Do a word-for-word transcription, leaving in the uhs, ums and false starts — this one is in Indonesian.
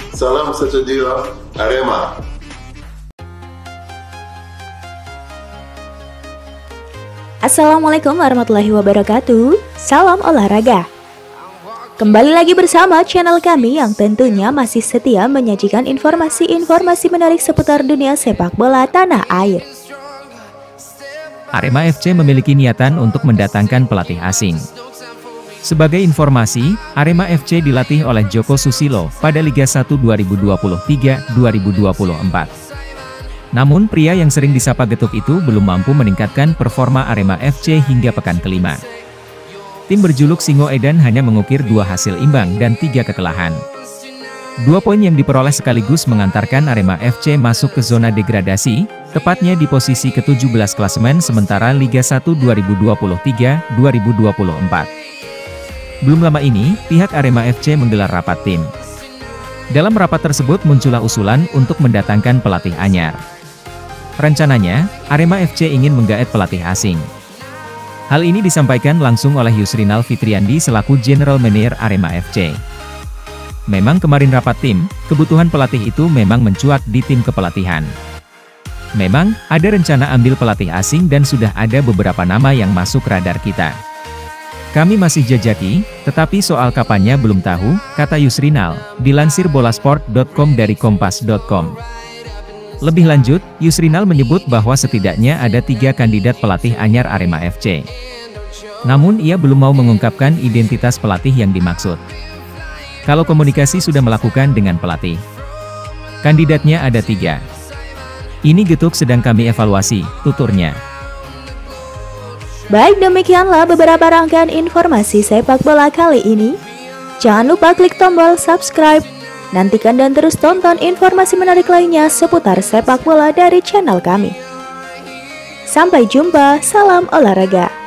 Salam sejahtera Arema. Assalamualaikum warahmatullahi wabarakatuh. Salam olahraga. Kembali lagi bersama channel kami yang tentunya masih setia menyajikan informasi-informasi menarik seputar dunia sepak bola tanah air. Arema F C memiliki niatan untuk mendatangkan pelatih asing. Sebagai informasi, Arema F C dilatih oleh Joko Susilo pada Liga satu dua ribu dua puluh tiga dua ribu dua puluh empat. Namun pria yang sering disapa Getuk itu belum mampu meningkatkan performa Arema F C hingga pekan kelima. Tim berjuluk Singo Edan hanya mengukir dua hasil imbang dan tiga kekalahan. Dua poin yang diperoleh sekaligus mengantarkan Arema F C masuk ke zona degradasi, tepatnya di posisi ke tujuh belas klasemen sementara Liga satu dua ribu dua puluh tiga dua ribu dua puluh empat. Belum lama ini, pihak Arema F C menggelar rapat tim. Dalam rapat tersebut muncullah usulan untuk mendatangkan pelatih anyar. Rencananya, Arema F C ingin menggaet pelatih asing. Hal ini disampaikan langsung oleh Yusrinal Fitriandi selaku General Manager Arema F C. Memang kemarin rapat tim, kebutuhan pelatih itu memang mencuat di tim kepelatihan. Memang, ada rencana ambil pelatih asing dan sudah ada beberapa nama yang masuk radar kita. Kami masih jajaki, tetapi soal kapannya belum tahu, kata Yusrinal, dilansir bolasport dot com dari kompas dot com. Lebih lanjut, Yusrinal menyebut bahwa setidaknya ada tiga kandidat pelatih anyar Arema F C. Namun ia belum mau mengungkapkan identitas pelatih yang dimaksud. Kalau komunikasi sudah melakukan dengan pelatih. Kandidatnya ada tiga. Ini Getuk sedang kami evaluasi, tuturnya. Baik, demikianlah beberapa rangkaian informasi sepak bola kali ini. Jangan lupa klik tombol subscribe. Nantikan dan terus tonton informasi menarik lainnya seputar sepak bola dari channel kami. Sampai jumpa, salam olahraga.